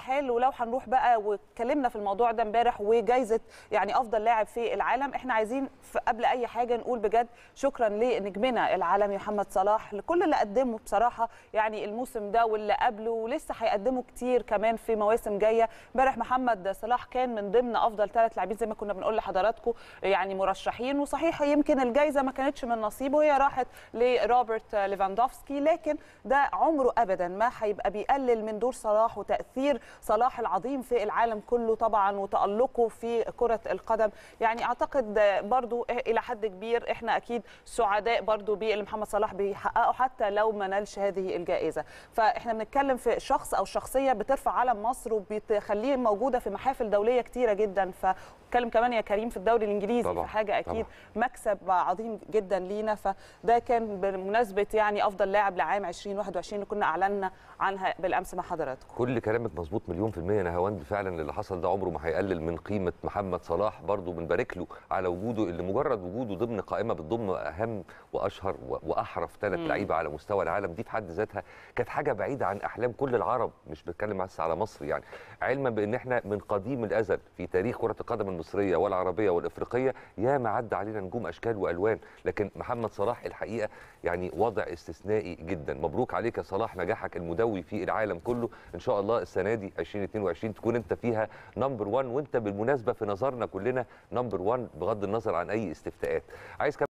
حال، ولو هنروح بقى واتكلمنا في الموضوع ده امبارح وجائزه يعني افضل لاعب في العالم، احنا عايزين قبل اي حاجه نقول بجد شكرا لنجمنا العالمي محمد صلاح لكل اللي قدمه بصراحه يعني الموسم ده واللي قبله، ولسه هيقدمه كتير كمان في مواسم جايه. امبارح محمد صلاح كان من ضمن افضل 3 لاعبين زي ما كنا بنقول لحضراتكم يعني مرشحين، وصحيح يمكن الجائزه ما كانتش من نصيبه، هي راحت لروبرت ليفاندوفسكي، لكن ده عمره ابدا ما هيبقى بيقلل من دور صلاح وتاثير صلاح العظيم في العالم كله طبعا وتالقه في كره القدم. يعني اعتقد برضو الى حد كبير احنا اكيد سعداء برضو باللي محمد صلاح بيحققه حتى لو ما نالش هذه الجائزه. فاحنا بنتكلم في شخص او شخصيه بترفع علم مصر وبتخليه موجوده في محافل دوليه كتيره جدا. فاتكلم كمان يا كريم في الدوري الانجليزي طبعا في حاجه اكيد طبعا مكسب عظيم جدا لينا. فده كان بمناسبه يعني افضل لاعب لعام 2021 اللي كنا اعلنا عنها بالامس مع حضراتكم. كل كلامك مظبوط مليون في المية. نهاوند فعلا اللي حصل ده عمره ما هيقلل من قيمة محمد صلاح، برضو بنبارك له على وجوده اللي مجرد وجوده ضمن قائمة بتضم أهم وأشهر وأحرف 3 لعيبة على مستوى العالم، دي في حد ذاتها كانت حاجة بعيدة عن أحلام كل العرب، مش بتكلم بس على مصر يعني، علما بأن احنا من قديم الأزل في تاريخ كرة القدم المصرية والعربية والإفريقية يا ما عدى علينا نجوم أشكال وألوان، لكن محمد صلاح الحقيقة يعني وضع استثنائي جدا. مبروك عليك يا صلاح نجاحك المدوي في العالم كله، ان شاء الله السنه دي 2022 تكون انت فيها نمبر 1، وانت بالمناسبه في نظرنا كلنا نمبر 1 بغض النظر عن اي استفتاءات. عايز